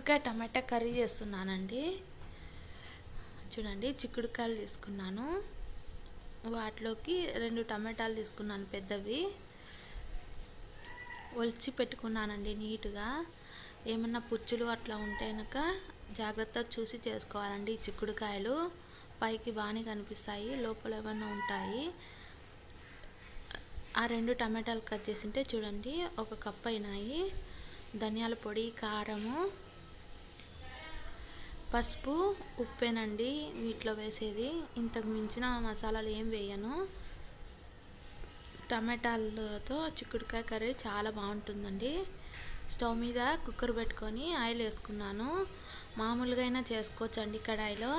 చిక్కుడుకాయ టమాటా కర్రీ చేస్తున్నానండి. చూడండి, చిక్కుడుకాయలు తీసుకున్నాను, వాటిలోకి 2 టమాటాలు తీసుకున్నాను పెద్దవి, ఒలిచి పెట్టుకున్నానండి నీట్గా. ఏమన్నా పుచ్చులు అట్లా ఉంటే కనుక జాగ్రత్తగా చూసి చేసుకోవాలండి. ఈ చిక్కుడుకాయలు పైకి బాగానే కనిపిస్తాయి, లోపల ఏమన్నా ఉంటాయి. ఆ 2 టమాటాలు కట్ చేసింటే చూడండి 1 కప్ అయినాయి. ధనియాల పొడి, కారము, పసుపు, ఉప్పేనండి వీటిలో వేసేది. ఇంతకు మించిన మసాలాలు ఏం వేయను. టమాటాలతో చిక్కుడుకాయ కర్రీ చాలా బాగుంటుందండి. స్టవ్ మీద కుక్కర్ పెట్టుకొని ఆయిల్ వేసుకున్నాను. మామూలుగా అయినా చేసుకోవచ్చండి కడాయిలో.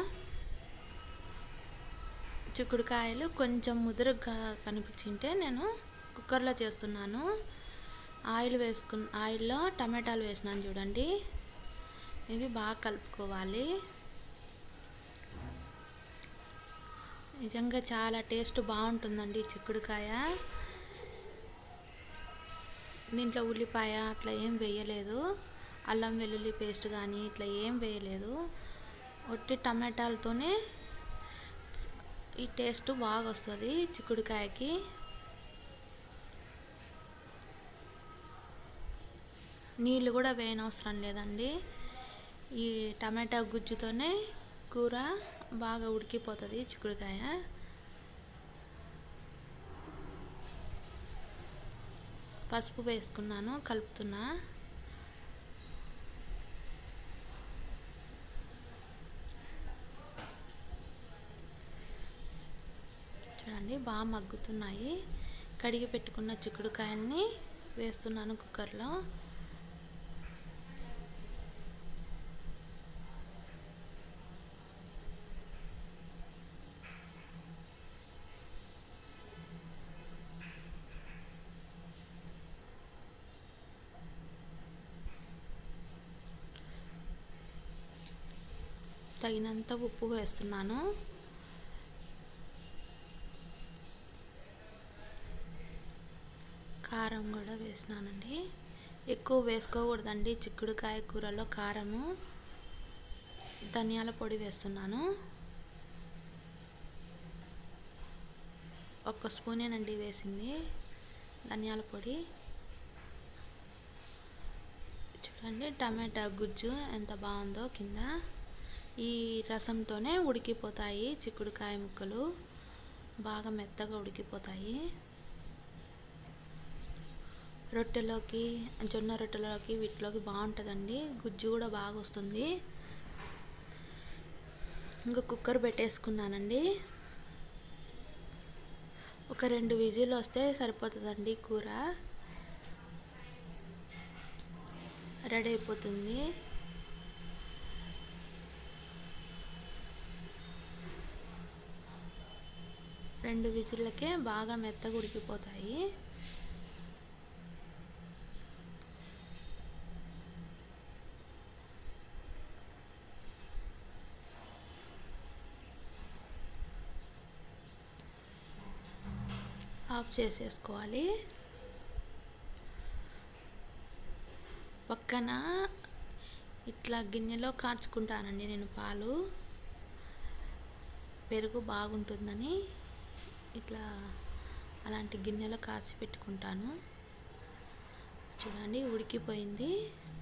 చిక్కుడుకాయలు కొంచెం ముదురుగా కనిపించింటే నేను కుక్కర్లో చేస్తున్నాను. ఆయిల్లో టమాటాలు వేసినాను చూడండి. ఇవి బాగా కలుపుకోవాలి. నిజంగా చాలా టేస్ట్ బాగుంటుందండి చిక్కుడుకాయ. దీంట్లో ఉల్లిపాయ అట్లా ఏం వేయలేదు, అల్లం వెల్లుల్లి పేస్ట్ కానీ ఇట్లా ఏం వేయలేదు. ఒట్టి టమాటాలతోనే ఈ టేస్ట్ బాగా వస్తుంది చిక్కుడుకాయకి. నీళ్ళు కూడా వేయనవసరం లేదండి. ఈ టమాటా గుజ్జుతోనే కూర బాగా ఉడికిపోతుంది చిక్కుడుకాయ. పసుపు వేసుకున్నాను, కలుపుతున్నా. చూడండి బాగా మగ్గుతున్నాయి. కడిగి పెట్టుకున్న చిక్కుడుకాయల్ని వేస్తున్నాను కుక్కర్లో. తగినంత ఉప్పు వేస్తున్నాను. కారం కూడా వేసినానండి. ఎక్కువ వేసుకోకూడదండి చిక్కుడుకాయ కూరలో కారము. ధనియాల పొడి వేస్తున్నాను, 1 స్పూనేనండి వేసింది ధనియాల పొడి. చూడండి టమాటా గుజ్జు ఎంత బాగుందో కింద. ఈ రసంతోనే ఉడికిపోతాయి చిక్కుడుకాయ ముక్కలు, బాగా మెత్తగా ఉడికిపోతాయి. రొట్టెలోకి, జొన్న రొట్టెలోకి వీటిలోకి బాగుంటుందండి. గుజ్జు కూడా బాగా వస్తుంది. ఇంకా కుక్కర్ పెట్టేసుకున్నానండి. ఒక 2 విజిల్ వస్తే సరిపోతుందండి. కూర రెడీ అయిపోతుంది. రెండు విజిల్లకే బాగా మెత్తగా ఉడికిపోతాయి. ఆఫ్ చేసేసుకోవాలి. పక్కన ఇట్లా గిన్నెలో కాచుకుంటానండి నేను పాలు. పెరుగు బాగుంటుందని ఇట్లా అలాంటి గిన్నెలో కాచి పెట్టుకుంటాను. చూడండి ఉడికిపోయింది.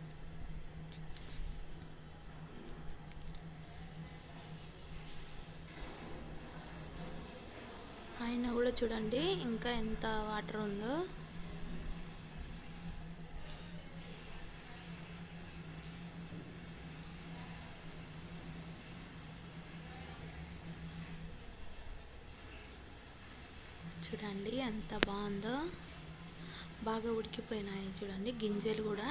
అయినా కూడా చూడండి ఇంకా ఎంత వాటర్ ఉందో. చూడండి ఎంత బాగుందో, బాగా ఉడికిపోయినాయి. చూడండి గింజలు కూడా.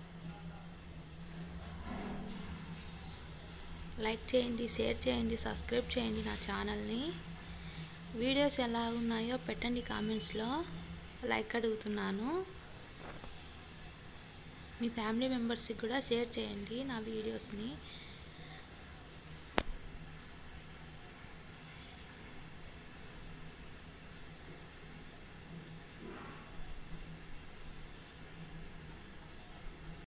లైక్ చేయండి, షేర్ చేయండి, సబ్స్క్రైబ్ చేయండి నా ఛానల్ని. వీడియోస్ ఎలా ఉన్నాయో పెట్టండి కామెంట్స్లో, లైక్ అడుగుతున్నాను. మీ ఫ్యామిలీ మెంబర్స్కి కూడా షేర్ చేయండి నా వీడియోస్ని.